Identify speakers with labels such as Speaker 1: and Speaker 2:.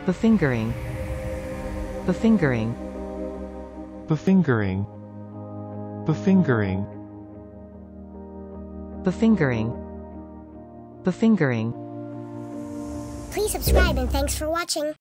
Speaker 1: befingering, befingering,
Speaker 2: befingering, befingering,
Speaker 1: befingering, befingering.
Speaker 3: Please subscribe and thanks for watching.